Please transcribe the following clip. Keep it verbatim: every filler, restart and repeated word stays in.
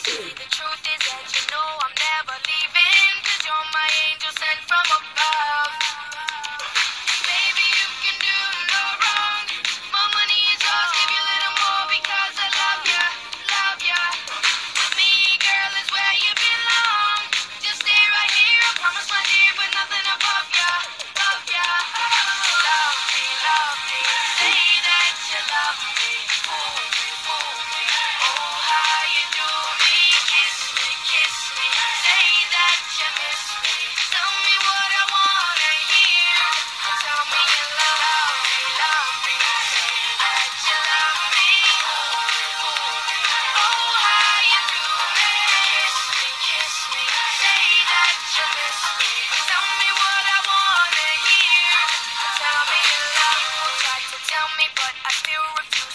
The truth is that you know I'm never leaving, 'cause you're my angel sent from above. Baby, you can do no wrong. My money is yours, give you a little more because I love ya, love ya. With me, girl, is where you belong. Just stay right here, I promise, my dear, but nothing above ya, love ya. Love me, love me, say that you love me. Fool me, fool me, oh how you do me. Kiss me, kiss me, say that you miss me. Tell me what I wanna hear. Tell me you love me, love me, say that you love me. Fool me, fool me, oh how you do me. Kiss me, kiss me, say that you miss me. Tell me what I wanna hear. Tell me you love me. Try to tell me, but I still refuse.